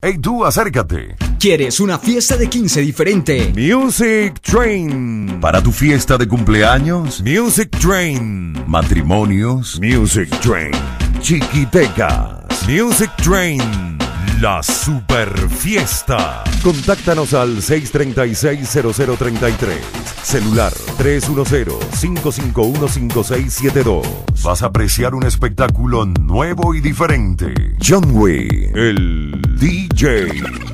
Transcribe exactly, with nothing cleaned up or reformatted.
Hey, tú, acércate. ¿Quieres una fiesta de quince diferente? Music Train. Para tu fiesta de cumpleaños, Music Train. Matrimonios, Music Train. Chiquitecas, Music Train. La super fiesta. Contáctanos al seis tres seis, cero cero tres tres. Celular tres uno cero, cinco cinco uno, cinco seis siete dos. Vas a apreciar un espectáculo nuevo y diferente. John Way, el D J.